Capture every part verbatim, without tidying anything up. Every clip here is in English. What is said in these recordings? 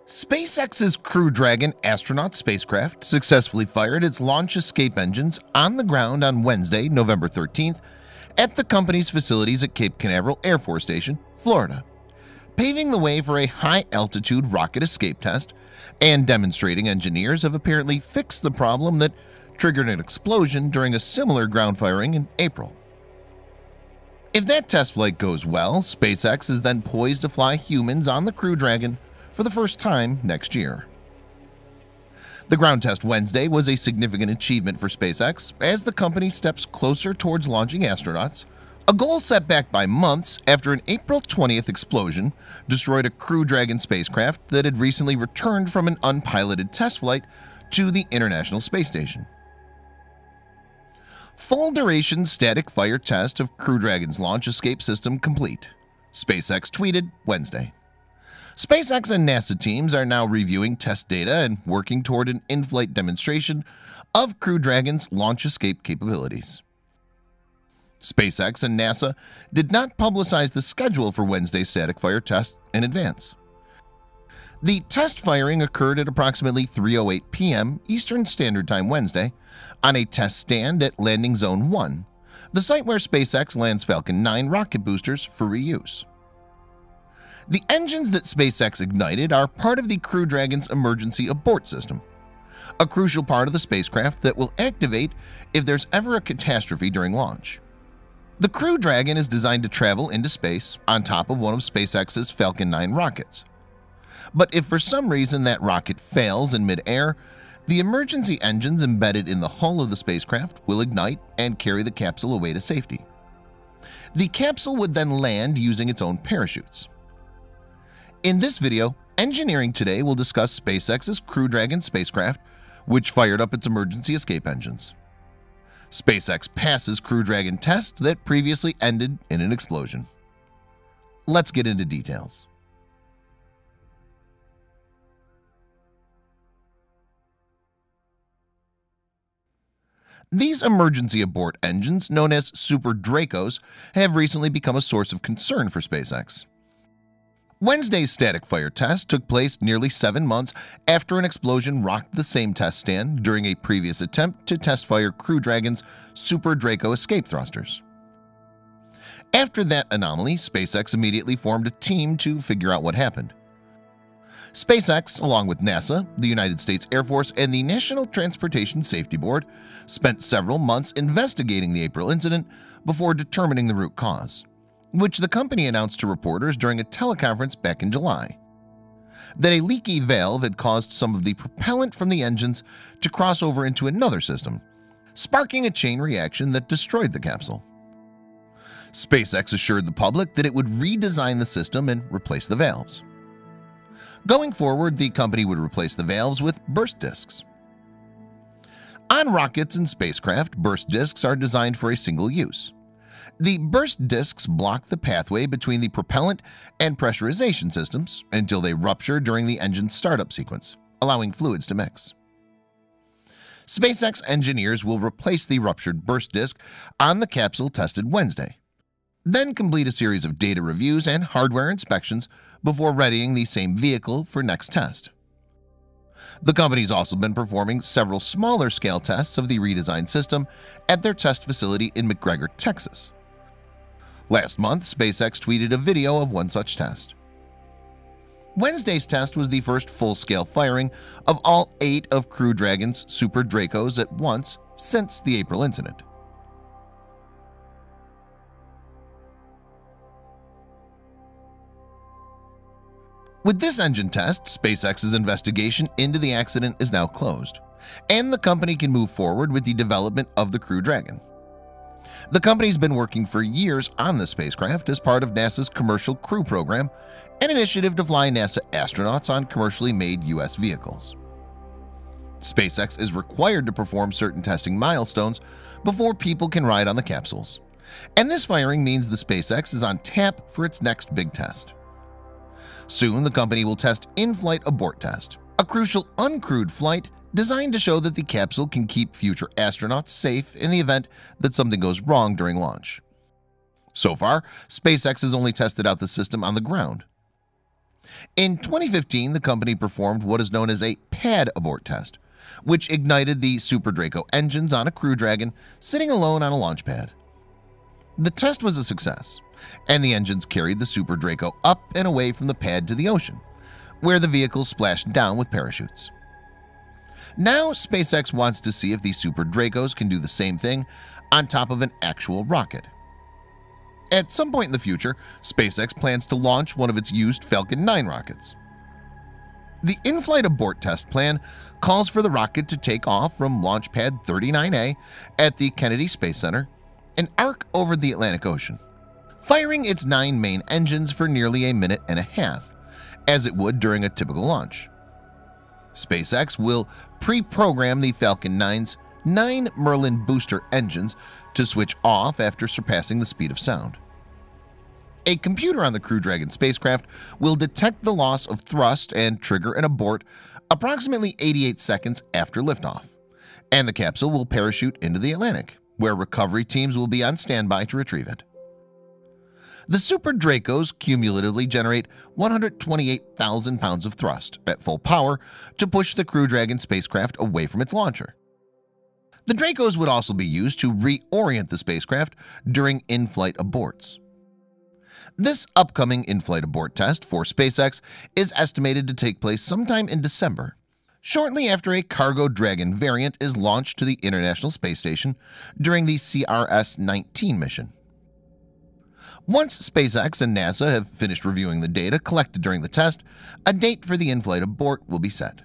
SpaceX's Crew Dragon astronaut spacecraft successfully fired its launch escape engines on the ground on Wednesday, November thirteenth, at the company's facilities at Cape Canaveral Air Force Station, Florida, paving the way for a high-altitude rocket escape test and demonstrating engineers have apparently fixed the problem that triggered an explosion during a similar ground firing in April. If that test flight goes well, SpaceX is then poised to fly humans on the Crew Dragon for the first time next year. The ground test Wednesday was a significant achievement for SpaceX as the company steps closer towards launching astronauts, a goal set back by months after an April twentieth explosion destroyed a Crew Dragon spacecraft that had recently returned from an unpiloted test flight to the International Space Station. Full-duration static fire test of Crew Dragon's launch escape system complete, SpaceX tweeted Wednesday. SpaceX and NASA teams are now reviewing test data and working toward an in-flight demonstration of Crew Dragon's launch escape capabilities. SpaceX and NASA did not publicize the schedule for Wednesday's static fire test in advance. The test firing occurred at approximately three oh eight p m Eastern Standard Time Wednesday on a test stand at Landing Zone one, the site where SpaceX lands Falcon nine rocket boosters for reuse. The engines that SpaceX ignited are part of the Crew Dragon's emergency abort system, a crucial part of the spacecraft that will activate if there's ever a catastrophe during launch. The Crew Dragon is designed to travel into space on top of one of SpaceX's Falcon nine rockets. But if for some reason that rocket fails in mid-air, the emergency engines embedded in the hull of the spacecraft will ignite and carry the capsule away to safety. The capsule would then land using its own parachutes. In this video, Engineering Today will discuss SpaceX's Crew Dragon spacecraft, which fired up its emergency escape engines. SpaceX passes Crew Dragon test that previously ended in an explosion. Let's get into details. These emergency abort engines, known as Super Dracos, have recently become a source of concern for SpaceX. Wednesday's static fire test took place nearly seven months after an explosion rocked the same test stand during a previous attempt to test fire Crew Dragon's Super Draco escape thrusters. After that anomaly, SpaceX immediately formed a team to figure out what happened. SpaceX, along with NASA, the United States Air Force, and the National Transportation Safety Board, spent several months investigating the April incident before determining the root cause, which the company announced to reporters during a teleconference back in July. That a leaky valve had caused some of the propellant from the engines to cross over into another system, sparking a chain reaction that destroyed the capsule. SpaceX assured the public that it would redesign the system and replace the valves. Going forward, the company would replace the valves with burst discs. On rockets and spacecraft, burst discs are designed for a single use. The burst discs block the pathway between the propellant and pressurization systems until they rupture during the engine's startup sequence, allowing fluids to mix. SpaceX engineers will replace the ruptured burst disc on the capsule tested Wednesday, then complete a series of data reviews and hardware inspections before readying the same vehicle for next test. The company's also been performing several smaller scale tests of the redesigned system at their test facility in McGregor, Texas. Last month, SpaceX tweeted a video of one such test. Wednesday's test was the first full-scale firing of all eight of Crew Dragon's Super Dracos at once since the April incident. With this engine test, SpaceX's investigation into the accident is now closed, and the company can move forward with the development of the Crew Dragon. The company's been working for years on the spacecraft as part of NASA's Commercial Crew Program, an initiative to fly NASA astronauts on commercially made U S vehicles. SpaceX is required to perform certain testing milestones before people can ride on the capsules, and this firing means the SpaceX is on tap for its next big test. Soon, the company will test in-flight abort test, a crucial uncrewed flight designed to show that the capsule can keep future astronauts safe in the event that something goes wrong during launch. So far, SpaceX has only tested out the system on the ground. In twenty fifteen, the company performed what is known as a pad abort test, which ignited the Super Draco engines on a Crew Dragon sitting alone on a launch pad. The test was a success, and the engines carried the Super Draco up and away from the pad to the ocean, where the vehicle splashed down with parachutes. Now SpaceX wants to see if these Super Dracos can do the same thing on top of an actual rocket. At some point in the future, SpaceX plans to launch one of its used Falcon nine rockets. The in-flight abort test plan calls for the rocket to take off from Launch Pad thirty-nine A at the Kennedy Space Center and arc over the Atlantic Ocean, firing its nine main engines for nearly a minute and a half, as it would during a typical launch. SpaceX will pre-program the Falcon nine's nine Merlin booster engines to switch off after surpassing the speed of sound. A computer on the Crew Dragon spacecraft will detect the loss of thrust and trigger an abort approximately eighty-eight seconds after liftoff, and the capsule will parachute into the Atlantic, where recovery teams will be on standby to retrieve it. The Super Dracos cumulatively generate one hundred twenty-eight thousand pounds of thrust at full power to push the Crew Dragon spacecraft away from its launcher. The Dracos would also be used to reorient the spacecraft during in-flight aborts. This upcoming in-flight abort test for SpaceX is estimated to take place sometime in December, shortly after a Cargo Dragon variant is launched to the International Space Station during the C R S nineteen mission. Once SpaceX and NASA have finished reviewing the data collected during the test, a date for the in-flight abort will be set.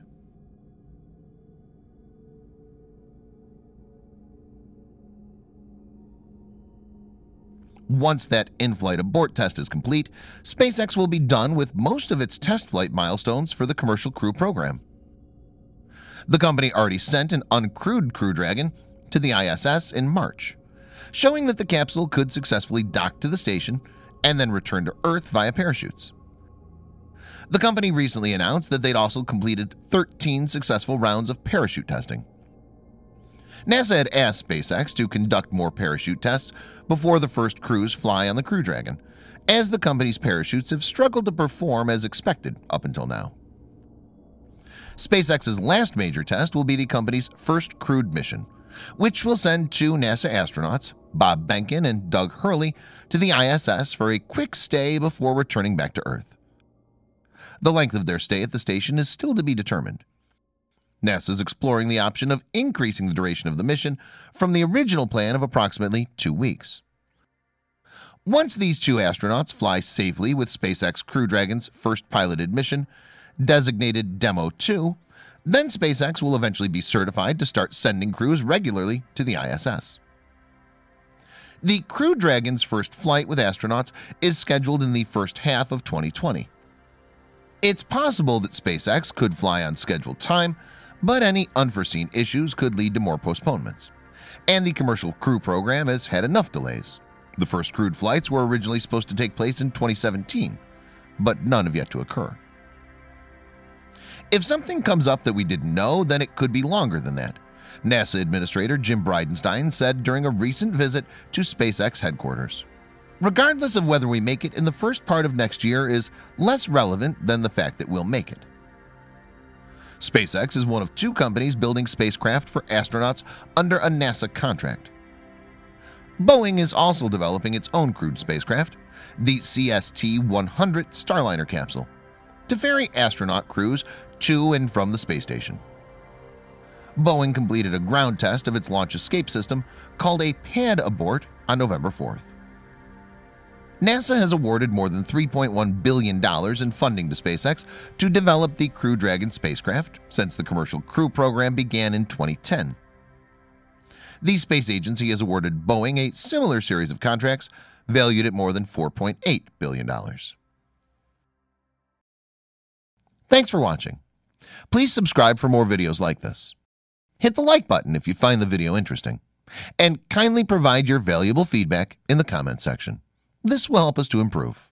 Once that in-flight abort test is complete, SpaceX will be done with most of its test flight milestones for the commercial crew program. The company already sent an uncrewed Crew Dragon to the I S S in March, showing that the capsule could successfully dock to the station and then return to Earth via parachutes. The company recently announced that they'd also completed thirteen successful rounds of parachute testing. NASA had asked SpaceX to conduct more parachute tests before the first crews fly on the Crew Dragon, as the company's parachutes have struggled to perform as expected up until now. SpaceX's last major test will be the company's first crewed mission, which will send two NASA astronauts, Bob Behnken and Doug Hurley, to the I S S for a quick stay before returning back to Earth. The length of their stay at the station is still to be determined. NASA is exploring the option of increasing the duration of the mission from the original plan of approximately two weeks. Once these two astronauts fly safely with SpaceX Crew Dragon's first piloted mission, designated Demo two, then SpaceX will eventually be certified to start sending crews regularly to the I S S. The Crew Dragon's first flight with astronauts is scheduled in the first half of twenty twenty. It's possible that SpaceX could fly on scheduled time, but any unforeseen issues could lead to more postponements, and the commercial crew program has had enough delays. The first crewed flights were originally supposed to take place in twenty seventeen, but none have yet to occur. If something comes up that we didn't know, then it could be longer than that, NASA Administrator Jim Bridenstine said during a recent visit to SpaceX headquarters. Regardless of whether we make it in the first part of next year is less relevant than the fact that we'll make it. SpaceX is one of two companies building spacecraft for astronauts under a NASA contract. Boeing is also developing its own crewed spacecraft, the C S T one hundred Starliner capsule, to ferry astronaut crews to and from the space station. Boeing completed a ground test of its launch escape system called a pad abort on November fourth. NASA has awarded more than three point one billion dollars in funding to SpaceX to develop the Crew Dragon spacecraft since the commercial crew program began in twenty ten. The space agency has awarded Boeing a similar series of contracts valued at more than four point eight billion dollars. Thanks for watching. Please subscribe for more videos like this. Hit the like button if you find the video interesting, and kindly provide your valuable feedback in the comment section. This will help us to improve.